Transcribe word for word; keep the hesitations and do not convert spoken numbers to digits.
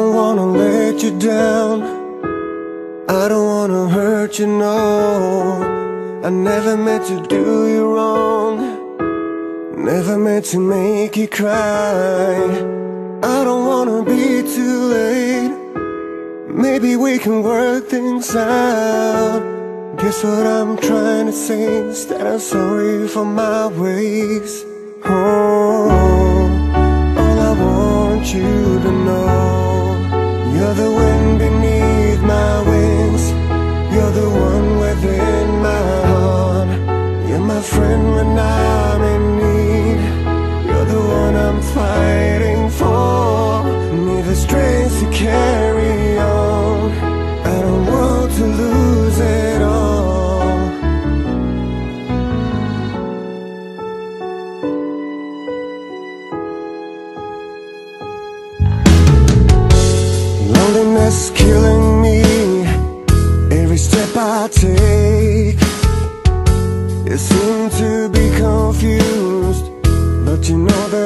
don't wanna let you down, I don't wanna hurt you, no. I never meant to do you wrong, never meant to make you cry. I don't wanna be too late, maybe we can work things out. Guess what I'm trying to say is that I'm sorry for my ways. Oh, all I want you to know, you're the wind beneath my wings, you're the one within my heart. You're my friend when I'm in need, you're the one I'm fighting for. Need the strength to carry on, I don't want to lose it all. Loneliness killing me, every step I take. You seem to be confused, but you know that